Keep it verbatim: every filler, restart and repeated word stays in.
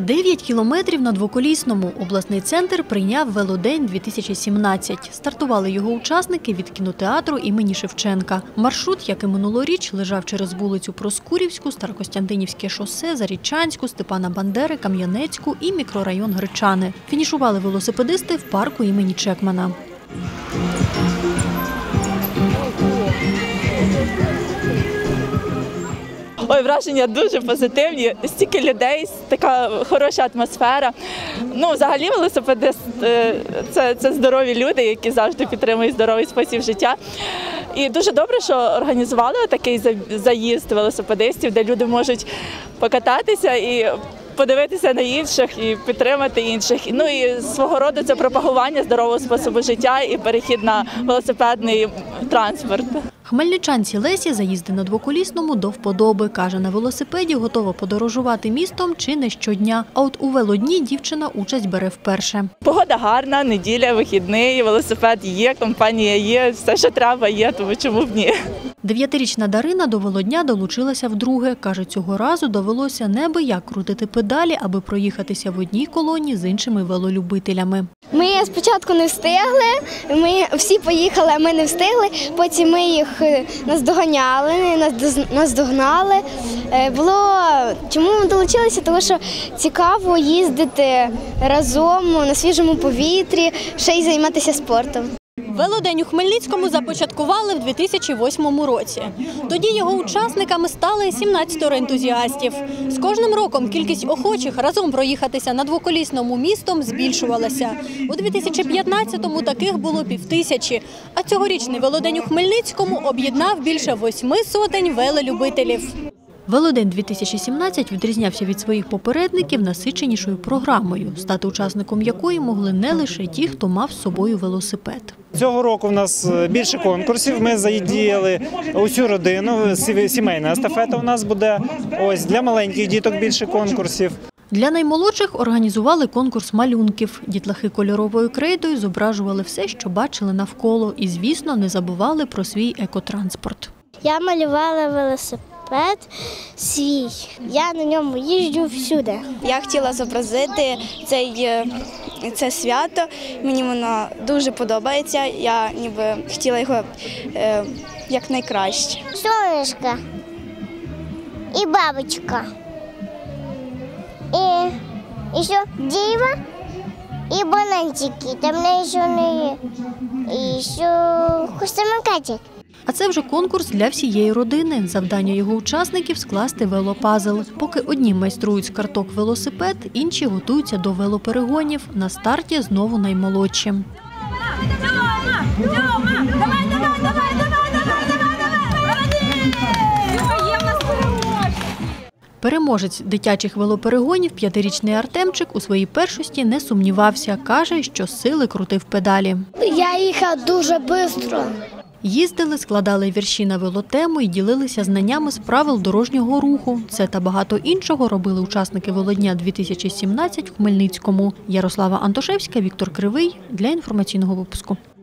Дев'ять кілометрів на двоколісному. Обласний центр прийняв велодень дві тисячі сімнадцять. Стартували його учасники від кінотеатру імені Шевченка. Маршрут, як і минулоріч, лежав через вулицю Проскурівську, Старокостянтинівське шосе, Зарічанську, Степана Бандери, Кам'янецьку і мікрорайон Гречани. Фінішували велосипедисти в парку імені Чекмана. Ой, враження дуже позитивні, стільки людей, така хороша атмосфера. Ну, взагалі велосипедист – це, це здорові люди, які завжди підтримують здоровий спосіб життя. І дуже добре, що організували такий заїзд велосипедистів, де люди можуть покататися і подивитися на інших і підтримати інших. Ну і свого роду це пропагування здорового способу життя і перехід на велосипедний транспорт. Хмельничанці Лесі заїзди на двоколісному до вподоби. Каже, на велосипеді готова подорожувати містом чи не щодня. А от у велодні дівчина участь бере вперше. Погода гарна, неділя, вихідний, велосипед є, компанія є, все, що треба є, тому чому б ні. Дев'ятирічна Дарина до велодня долучилася вдруге. Каже, цього разу довелося неабияк крутити педалі, аби проїхатися в одній колоні з іншими велолюбителями. Ми спочатку не встигли, ми всі поїхали, а ми не встигли. Потім ми їх наздоганяли, наздогнали. Було, чому ми долучилися? Тому що цікаво їздити разом на свіжому повітрі, ще й займатися спортом. Велодень у Хмельницькому започаткували в дві тисячі восьмому році. Тоді його учасниками стали сімнадцятеро ентузіастів. З кожним роком кількість охочих разом проїхатися на двоколісному містом збільшувалася. У дві тисячі п'ятнадцятому таких було півтисячі, а цьогорічний велодень у Хмельницькому об'єднав більше восьми сотень велолюбителів. Велодень дві тисячі сімнадцять відрізнявся від своїх попередників насиченішою програмою, стати учасником якої могли не лише ті, хто мав з собою велосипед. Цього року в нас більше конкурсів, ми задіяли усю родину, сімейна естафета у нас буде, ось для маленьких діток більше конкурсів. Для наймолодших організували конкурс малюнків. Дітлахи кольоровою крейдою зображували все, що бачили навколо і, звісно, не забували про свій екотранспорт. Я малювала велосипед. Свій. Я на ньому їжджу всюди. Я хотіла зобразити цей, це свято, мені воно дуже подобається, я ніби хотіла його е, якнайкраще. Сонечко і бабочка, і, і що, дерево і бананчики, там ще не є, і ще самокатик. А це вже конкурс для всієї родини. Завдання його учасників – скласти велопазл. Поки одні майструють з карток велосипед, інші готуються до велоперегонів. На старті знову наймолодші. Переможець дитячих велоперегонів, п'ятирічний Артемчик, у своїй першості не сумнівався. Каже, що сили крутив педалі. Я їхав дуже швидко. Їздили, складали вірші на велотему і ділилися знаннями з правил дорожнього руху. Це та багато іншого робили учасники Велодня дві тисячі сімнадцять в Хмельницькому. Ярослава Антошевська, Віктор Кривий для інформаційного випуску.